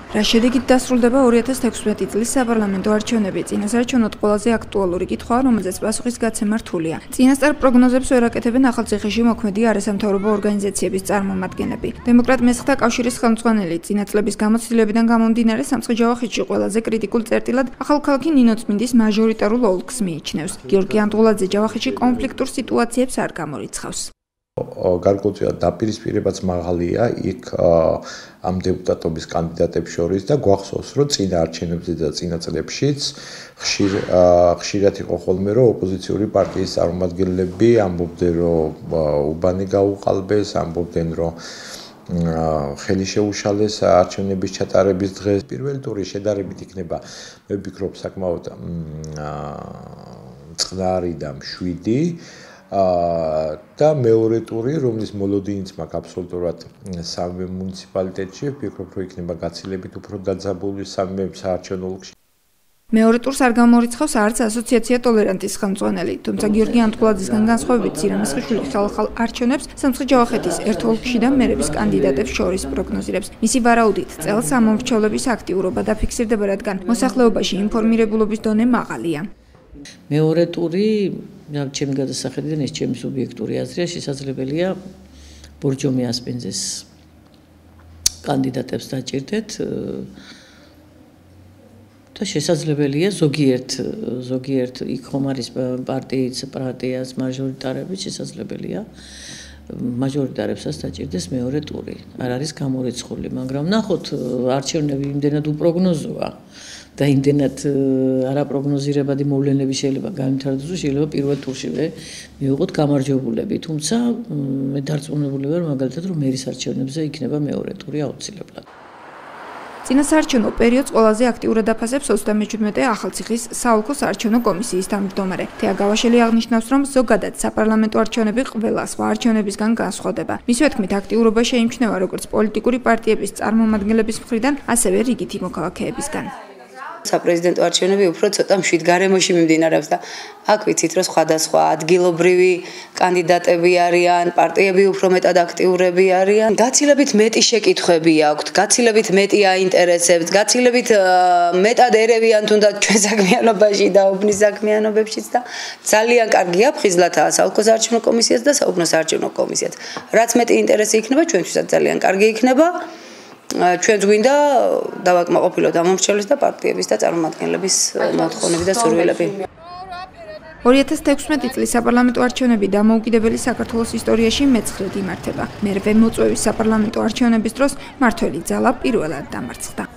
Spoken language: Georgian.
რა შედეგით დასრულდება 2016 წლის საპარლამენტო არჩევნები? წინასაარჩევნოდ ყველაზე აქტუალური კითხვაა, რომელზეც პასუხისგაცემა რთულია. წინასწარ პროგნოზებს ვერ აკეთებენ ახალციხეში მოქმედი არასამთავრობო ორგანიზაციების წარმომადგენლები. დემოკრატ მესხთა კავშირის ხელმძღვანელი წინა წლების გამოცდილებიდან გამომდინარე სამცხე-ჯავახეთში ყველაზე კრიტიკულ წერტილად ახალქალაქი ნინოწმინდის მაჟორიტარულ ოლქს მიიჩნევს. გიორგი ანტულაძე ჯავახეთში კონფლიქტურ სიტუაციებს არ გამორიცხავს. გარკვეულწილად დაპირისპირებაც მაღალია იქ ამ დეპუტატობის კანდიდატებს შორის და გვახსოვს, რომ წინა არჩევნებზე და წინა წლებშიც ხშირად იყო ხოლმე, რომ ოპოზიციური პარტიის წარმომადგენლები ამბობდნენ, რომ უბანი გაუყალბეს, ამბობდნენ, რომ ხელი შეუშალეს არჩევნების ჩატარების დღეს. პირველი ტური შედარებით იქნება, მე ვფიქრობ, საკმაოდ წყნარი და მშვიდი. და მეორე ტური, რომლის მოლოდინიც მაქვს აბსოლუტურად სამივე მუნიციპალიტეტში, ვფიქრობ, რომ იქნება გაცილებით უფრო დაძაბული სამივე საარჩევნო ოლქში. მეორე ტურს არ გამორიცხავს არც ასოციაცია ტოლერანტის ხელმძღვანელი, თუმცა გიორგი ანტულაძისგან განსხვავებით ცირამესხიშვილი ხალხალ არჩევნებს სამცხე-ჯავახეთის ერთ ოლქში და მერების კანდიდატებს შორის პროგნოზირებს. მისი ვარაუდით, წელს ამომრჩევლების აქტიურობა დაფიქსირდება, რადგან მოსახლეობაში ინფორმირებულობის დონე მაღალია. მეორე ტური ჩემი გადასახედიდან ეს ჩემი სუბიექტური აზრია, შესაძლებელია ბორჯომი ასპინძის კანდიდატებს დაჭირდეთ და შესაძლებელია ზოგიერთ იქ ხომ არის პარტიის მაჟორიტარები, შესაძლებელია მაჟორიტარებსაც დაჭირდეს მეორე ტური. არ არის გამორიცხული, მაგრამ ნახოთ, არჩევნები იმდენად უპროგნოზოა და იმდენად არაპროგნოზირებადი მოვლენები შეიძლება გამართოს, რომ შეიძლება პირველ ტურშივე მივიღოთ გამარჯვებულები, თუმცა მე დარწმუნებული ვარ მაგალითად, რომ მერის არჩევნებზე იქნება მეორე ტური აუცილებლად. წინასაარჩევნო პერიოდს ყველაზე აქტიურად აფასებს 37 ახალციხის საოლქო საარჩევნო კომისიის თავმჯდომარე. თეა გავაშელი აღნიშნავს, რომ ზოგადად საპარლამენტო არჩევნები ყველა სხვა არჩევნებისგან განსხვავდება. მისივე თქმით, აქტიურობა შეიმჩნევა როგორც პოლიტიკური პარტიების წარმომადგენლების მხრიდან, ასევე რიგითი მოქალაქეებისგან. საპრეზიდენტო არჩევნები უფრო ცოტა მშვიდ გარემოში მიმდინარეობს და აქ ვიცით, რომ სხვადასხვა ადგილობრივი კანდიდატები არიან, პარტიები უფრო მეტად აქტიურები არიან. გაცილებით მეტი შეკითხვები აქვთ, გაცილებით მეტი აინტერესებთ, გაცილებით მეტად ერევიან თუნდაც ჩვენ საქმიანობაში და უბნის საქმიანობებშიც და ძალიან კარგია ფხიზლათაა საოლქო საარჩევნო კომისიაც და საუბნო საარჩევნო კომისიაც. რაც მეტი ინტერესი იქნება, ჩვენთვისაც ძალიან კარგი იქნება. ჩვენც გვინდა დავაკმაყოფილოთ ამომრჩევლებს და პარტიების და წარმომადგენლების მოთხოვნები და სურვილები. 2016 წლის საპარლამენტო არჩევნები დამოუკიდებელი საქართველოს ისტორიაში მეცხრედ იმართება. მერვე მოწვევის საპარლამენტო არჩევნების დროს მმართველი ძალა პირველად დამარცხდა.